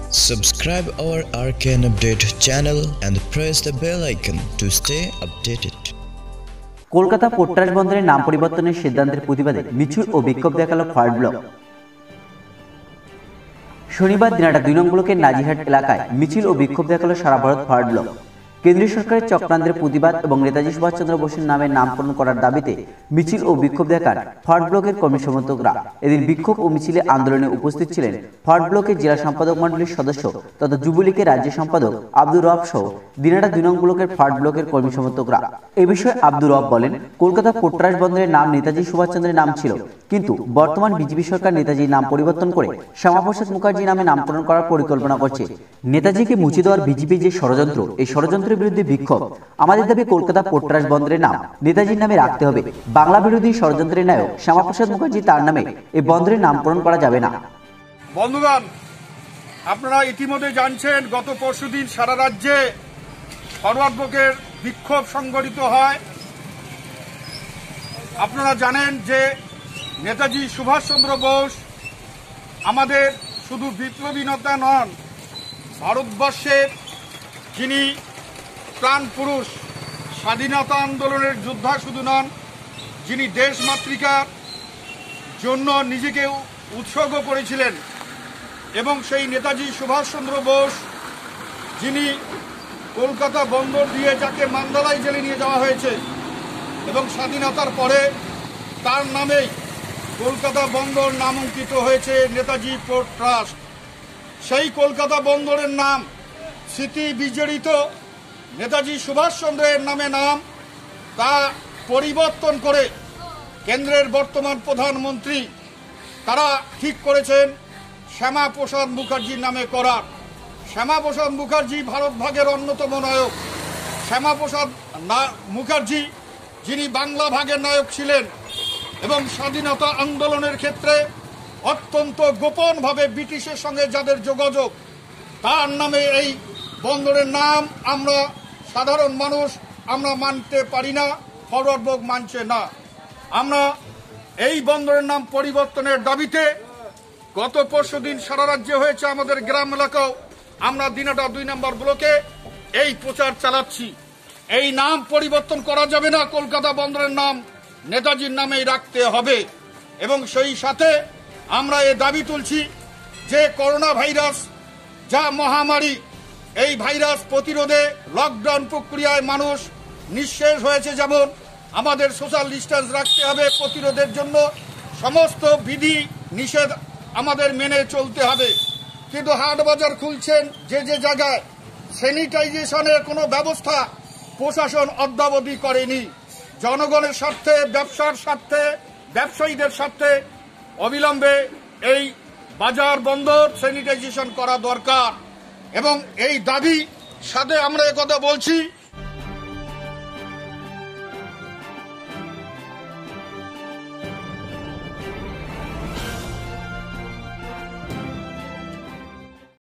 Subscribe our RKN Update channel and press the bell icon to stay updated. Kolkata পোর্টাস বন্দরের নাম পরিবর্তনের সিদ্ধান্তের প্রতিবাদে মিছিল ও বিক্ষোভ দেখালো ফরওয়ার্ড ব্লক। শনিবার দিনাটা 2 নং ব্লকের নাজিরহাট এলাকায় মিছিল ও বিক্ষোভ দেখালো সারা ভারত ফরওয়ার্ড ব্লক। কেন্দ্রীয় সরকারের চক্রান্তের প্রতিবাদ এবং নেতাজি সুভাষচন্দ্র বোসের নামে নামকরণ করার দাবিতে মিছিল ও বিক্ষোভ দেখান ফরওয়ার্ড ব্লকের কর্মী সমর্থকরা। এদিন বিক্ষোভ ও মিছিলে আন্দোলনে উপস্থিত ছিলেন ফরওয়ার্ড ব্লকের জেলা সম্পাদক মণ্ডলীর সদস্য তথা যুবলীগের রাজ্য সম্পাদক আব্দুর রব সহ দিনাটা 2 নং ব্লকের ফরওয়ার্ড ব্লকের কর্মী সমর্থকরা। এ বিষয়ে আব্দুর রব বলেন, কলকাতা পোর্টাস বন্দরের নাম নেতাজি সুভাষচন্দ্রের নাম ছিল, কিন্তু বর্তমান বিজেপি সরকার নেতাজির নাম পরিবর্তন করে শ্যামাপ্রসাদ মুখার্জি নামে নামকরণ করার পরিকল্পনা করছে। নেতাজিকে মুছে দেওয়ার বিজেপির যে ষড়যন্ত্র, এই ষড়যন্ত্রের বিরুদ্ধে বিক্ষোভ। আমাদের দাবি কলকাতা পোর্টাস বন্দরের নাম নেতাজির নামে রাখতে হবে। বাংলা বিরোধী ষড়যন্ত্রের নায়ক শ্যামাপ্রসাদ মুখার্জি, তার নামে এই বন্দরের নামকরণ করা যাবে না। বন্ধুগণ, আপনারা ইতিমধ্যে জানছেন গত পরশুদিন সারা রাজ্যে ফরওয়ার্ড ব্লকের বিক্ষোভ সংগঠিত হয়। আপনারা জানেন যে নেতাজি সুভাষচন্দ্র বোস আমাদের শুধু বিপ্লবী নেতা নন, ভারতবর্ষের যিনি প্রাণ পুরুষ, স্বাধীনতা আন্দোলনের যোদ্ধা শুধু নন, যিনি দেশমাতৃকার জন্য নিজেকে উৎসর্গ করেছিলেন। এবং সেই নেতাজি সুভাষচন্দ্র বোস, যিনি কলকাতা বন্দর দিয়ে যাকে মান্দালায় জেলে নিয়ে যাওয়া হয়েছে এবং স্বাধীনতার পরে তার নামেই কলকাতা বন্দর নামাঙ্কিত হয়েছে নেতাজি পোর্ট ট্রাস্ট। সেই কলকাতা বন্দরের নাম স্মৃতি বিজড়িত নেতাজি সুভাষচন্দ্রের নামে নাম তা পরিবর্তন করে কেন্দ্রের বর্তমান প্রধানমন্ত্রী তারা ঠিক করেছেন শ্যামাপ্রসাদ মুখার্জির নামে করার। শ্যামাপ্রসাদ মুখার্জি ভারত ভাগের অন্যতম নায়ক। শ্যামাপ্রসাদ মুখার্জি, যিনি বাংলা ভাগের নায়ক ছিলেন এবং স্বাধীনতা আন্দোলনের ক্ষেত্রে অত্যন্ত গোপনভাবে ব্রিটিশের সঙ্গে যাদের যোগাযোগ, তার নামে এই বন্দরের নাম আমরা সাধারণ মানুষ আমরা মানতে পারি না, ফরওয়ার্ড ব্লক মানছে না। আমরা এই বন্দরের নাম পরিবর্তনের দাবিতে গত পরশুদিন সারা রাজ্যে হয়েছে, আমাদের গ্রাম এলাকাও আমরা দিনাটা 2 নম্বর ব্লকে এই প্রচার চালাচ্ছি। এই নাম পরিবর্তন করা যাবে না, কলকাতা বন্দরের নাম নেতাজির নামেই রাখতে হবে। এবং সেই সাথে আমরা এ দাবি তুলছি যে করোনা ভাইরাস যা মহামারী, এই ভাইরাস প্রতিরোধে লকডাউন প্রক্রিয়ায় মানুষ নিঃশেষ হয়েছে, যেমন আমাদের সোশ্যাল ডিস্টেন্স রাখতে হবে, প্রতিরোধের জন্য সমস্ত বিধি নিষেধ আমাদের মেনে চলতে হবে। কিন্তু হাট বাজার খুলছেন যে জায়গায় স্যানিটাইজেশনের কোনো ব্যবস্থা প্রশাসন অদ্যাবধি করেনি। জনগণের স্বার্থে, ব্যবসার স্বার্থে, ব্যবসায়ীদের স্বার্থে অবিলম্বে এই বাজার বন্দর স্যানিটাইজেশন করা দরকার। এবং এই দাবি সাথে আমরা একথা বলছি